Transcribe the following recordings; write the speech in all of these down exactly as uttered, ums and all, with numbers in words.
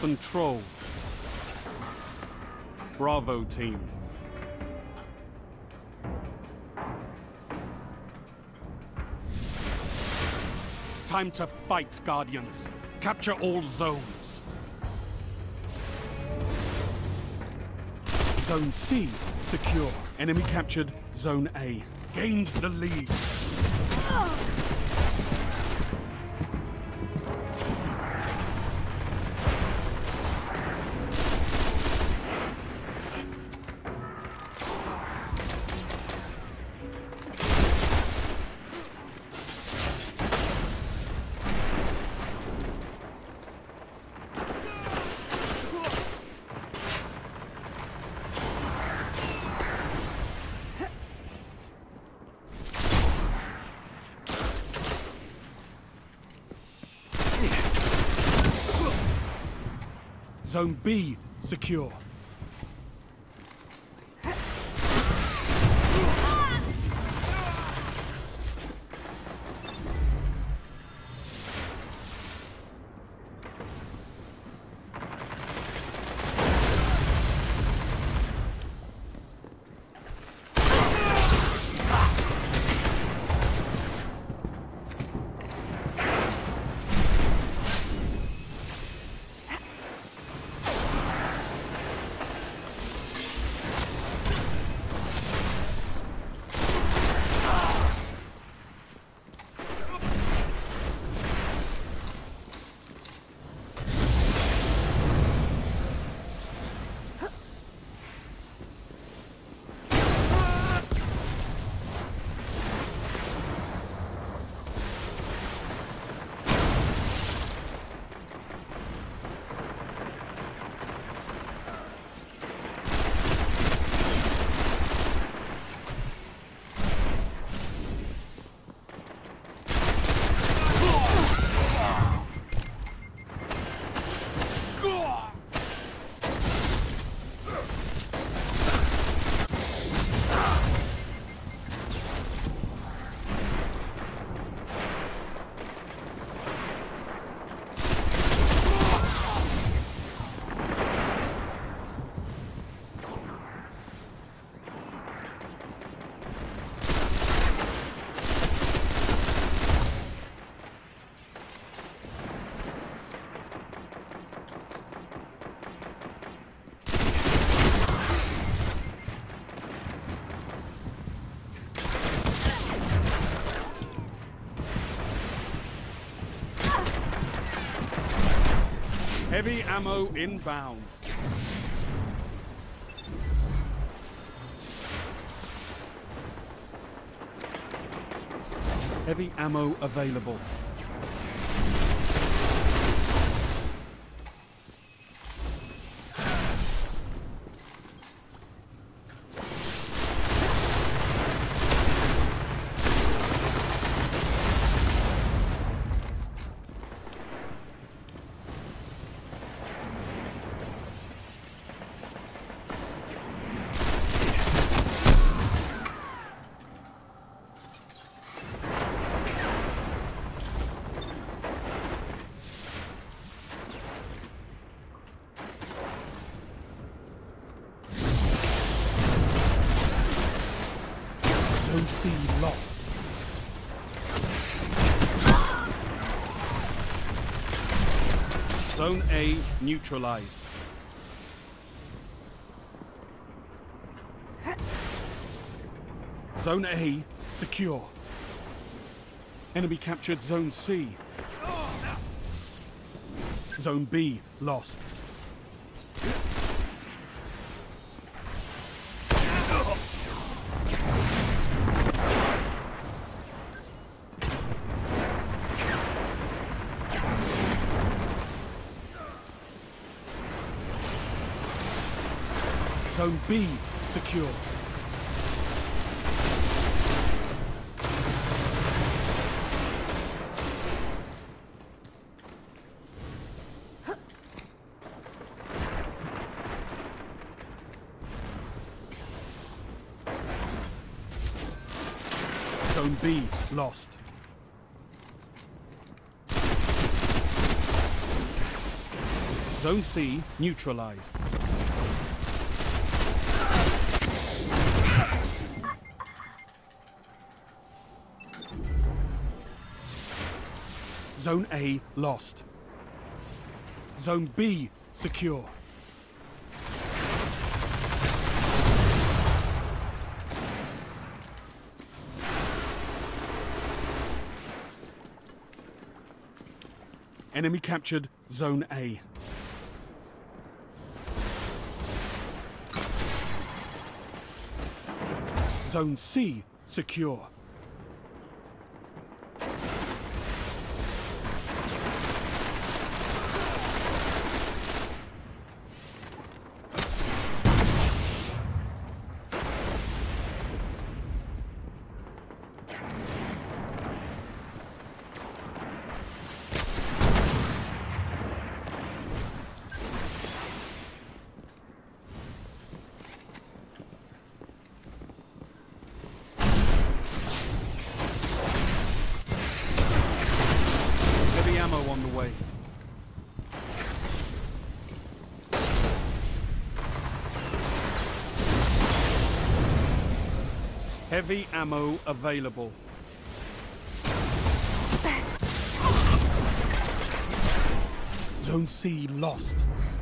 Control. Bravo team. Time to fight, Guardians. Capture all zones. Zone C secure. Enemy captured Zone A. Gained the lead. Zone B secure. Heavy ammo inbound. Heavy ammo available. Zone C lost. Zone A neutralized. Zone A secure. Enemy captured Zone C. Zone B lost. Zone B secure. Zone B lost. Zone C neutralized. Zone A lost. Zone B secure. Enemy captured Zone A. Zone C secure. On the way. Heavy ammo available. Zone C lost.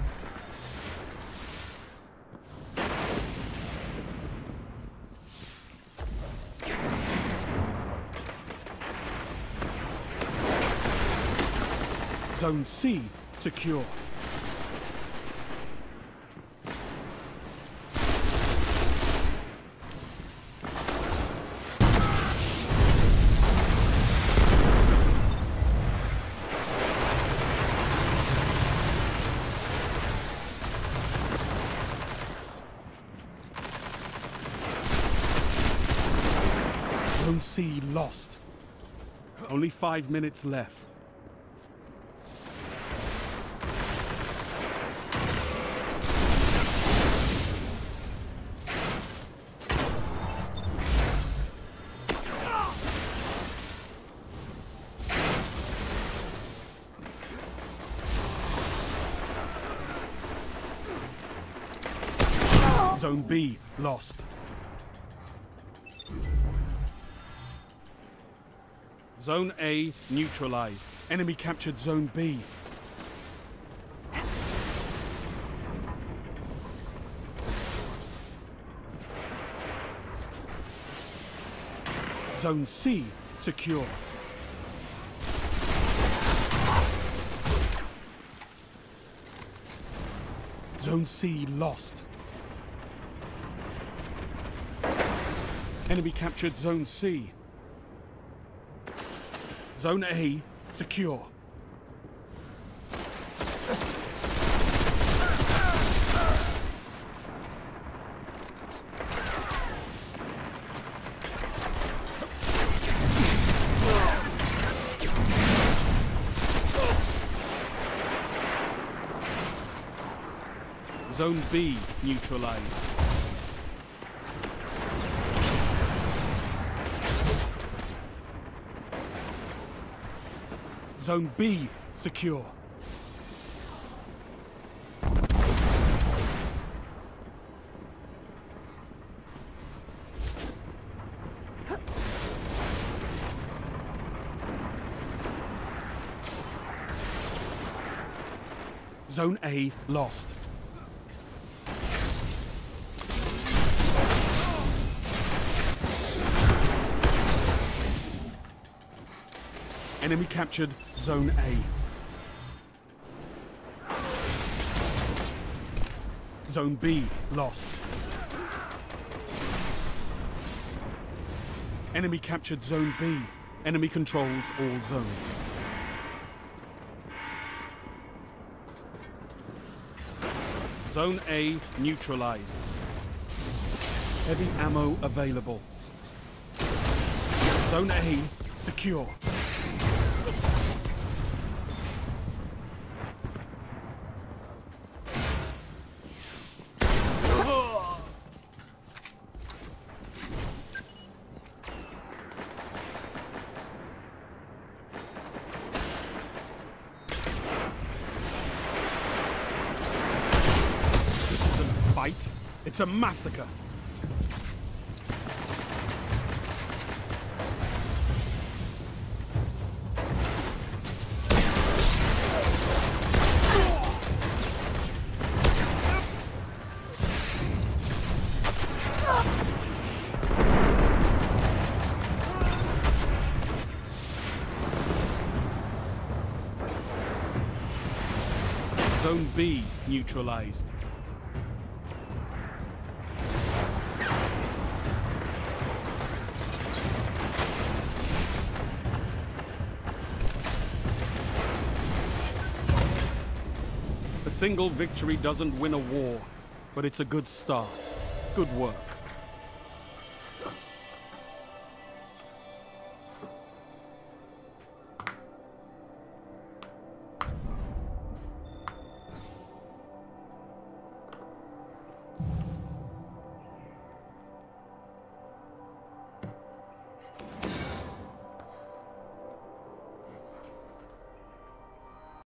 Zone C secure. Zone C lost. Only five minutes left. Zone B lost. Zone A neutralized. Enemy captured Zone B. Zone C secure. Zone C lost. Enemy captured Zone C. Zone A secure. Zone B neutralized. Zone B secure. Zone A lost. Enemy captured Zone A. Zone B lost. Enemy captured Zone B. Enemy controls all zones. Zone A neutralized. Heavy ammo available. Zone A secure. It's a massacre. Zone B neutralized. A single victory doesn't win a war, but it's a good start. Good work.